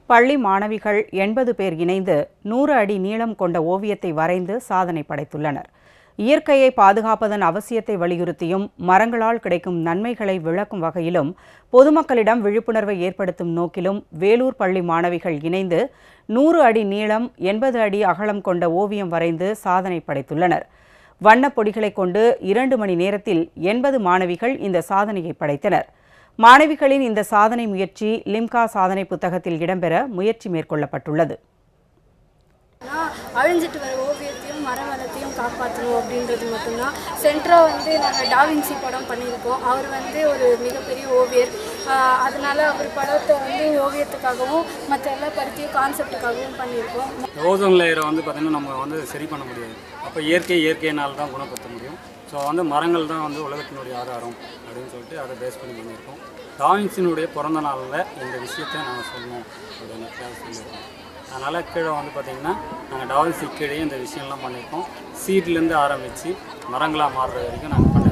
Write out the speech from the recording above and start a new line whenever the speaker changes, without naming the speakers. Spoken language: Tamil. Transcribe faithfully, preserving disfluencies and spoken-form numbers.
பள்ளி மாணவிகள் எண்பது பேர் இணைந்து நூறு அடி நீளம் கொண்ட ஓவியத்தை வரைந்து சாதனை படைத்துள்ளனர். இயற்கையை பாதுகாப்பதன் அவசியத்தை வலியுறுத்தியும் மரங்களால் கிடைக்கும் நன்மைகளை விளக்கும் வகையிலும் பொதுமக்களிடம் விழிப்புணர்வை ஏற்படுத்தும் நோக்கிலும் வேலூர் பள்ளி மாணவிகள் இணைந்து நூறு அடி நீளம் எண்பது அடி அகலம் கொண்ட ஓவியம் வரைந்து சாதனை படைத்துள்ளனர். வண்ணப் பொடிகளை கொண்டு இரண்டு மணி நேரத்தில் எண்பது மாணவிகள் இந்த சாதனையை படைத்தனர். மாணவிகளின் இந்த சாதனை முயற்சி லிம்கா சாதனை புத்தகத்தில் இடம்பெற முயற்சி மேற்கொள்ளப்பட்டுள்ளது.
அழிஞ்சிட்டு வர ஓவியத்தையும் மர வளத்தையும் காப்பாற்றணும் அப்படின்றது மட்டும்தான். சென்ட்ரா வந்து நாங்கள் டாவின்சி படம் பண்ணியிருக்கோம். அவர் வந்து ஒரு மிகப்பெரிய ஓவியர். அதனால அவர் படத்தை வந்து ஓவியத்துக்காகவும் மற்ற எல்லா படத்தையும் கான்செப்டுக்காகவும் பண்ணியிருக்கோம்.
ஓசோன் லேயரை வந்து பார்த்திங்கன்னா நம்ம வந்து சரி பண்ண முடியாது. அப்போ இயற்கை இயற்கையினால் தான் குணப்படுத்த முடியும். ஸோ வந்து மரங்கள் தான் வந்து உலகத்தினுடைய ஆதாரம் அப்படின்னு சொல்லிட்டு அதை பேஸ் பண்ணி பண்ணியிருக்கோம். டாவின்சினுடைய பிறந்த நாளில் இந்த விஷயத்தை நாங்கள் சொல்லணும் அப்படின்னு சொல்லியிருக்கோம். அதனால் கீழே வந்து பார்த்திங்கன்னா நாங்கள் டாவின்சி கீழே இந்த விஷயம்லாம் பண்ணியிருக்கோம். சீட்லேருந்து ஆரம்பித்து மரங்களாக மாறுற வரைக்கும் நாங்கள் பண்ணி